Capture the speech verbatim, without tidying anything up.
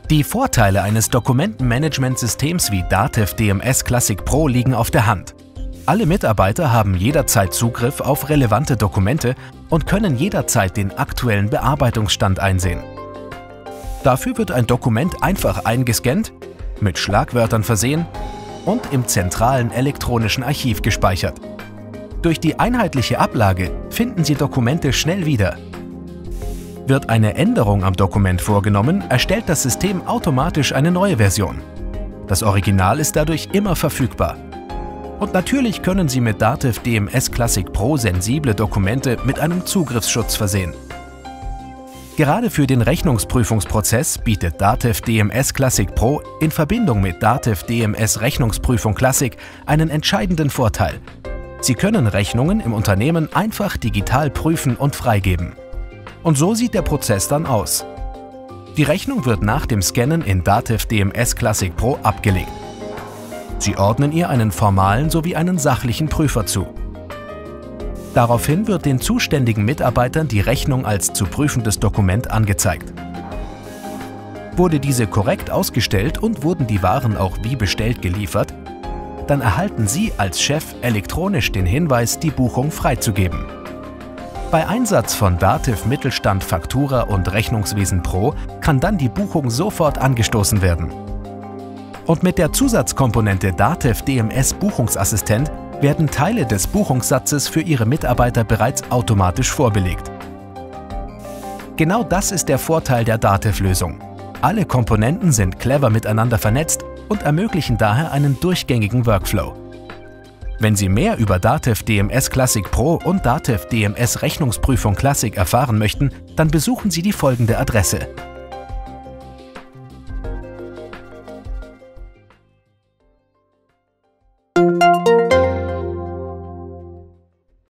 Die Vorteile eines Dokumentenmanagementsystems wie Datev D M S Classic Pro liegen auf der Hand. Alle Mitarbeiter haben jederzeit Zugriff auf relevante Dokumente und können jederzeit den aktuellen Bearbeitungsstand einsehen. Dafür wird ein Dokument einfach eingescannt, mit Schlagwörtern versehen und im zentralen elektronischen Archiv gespeichert. Durch die einheitliche Ablage finden Sie Dokumente schnell wieder. Wird eine Änderung am Dokument vorgenommen, erstellt das System automatisch eine neue Version. Das Original ist dadurch immer verfügbar. Und natürlich können Sie mit Datev D M S Classic Pro sensible Dokumente mit einem Zugriffsschutz versehen. Gerade für den Rechnungsprüfungsprozess bietet Datev D M S Classic Pro in Verbindung mit Datev D M S Rechnungsprüfung Classic einen entscheidenden Vorteil. Sie können Rechnungen im Unternehmen einfach digital prüfen und freigeben. Und so sieht der Prozess dann aus. Die Rechnung wird nach dem Scannen in Datev D M S Classic Pro abgelegt. Sie ordnen ihr einen formalen sowie einen sachlichen Prüfer zu. Daraufhin wird den zuständigen Mitarbeitern die Rechnung als zu prüfendes Dokument angezeigt. Wurde diese korrekt ausgestellt und wurden die Waren auch wie bestellt geliefert, dann erhalten Sie als Chef elektronisch den Hinweis, die Buchung freizugeben. Bei Einsatz von Datev Mittelstand Faktura und Rechnungswesen Pro kann dann die Buchung sofort angestoßen werden. Und mit der Zusatzkomponente Datev D M S Buchungsassistent werden Teile des Buchungssatzes für Ihre Mitarbeiter bereits automatisch vorbelegt. Genau das ist der Vorteil der Datev-Lösung. Alle Komponenten sind clever miteinander vernetzt und ermöglichen daher einen durchgängigen Workflow. Wenn Sie mehr über Datev D M S Classic Pro und Datev D M S Rechnungsprüfung Classic erfahren möchten, dann besuchen Sie die folgende Adresse: